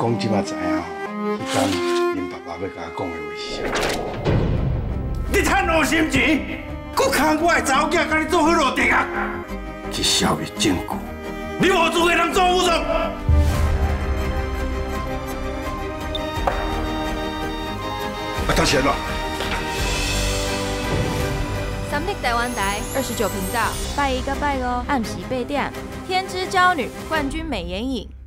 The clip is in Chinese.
公即马知影吼，迄天恁爸爸要甲我讲的话是啥？你趁我心钱，搁扛我的查某囝甲你做伙落地啊！这消灭证据，你无资格当做副总。当钱了。 三立台湾台29频道，拜一到拜五暗时8点，《天之娇女》冠军美颜影。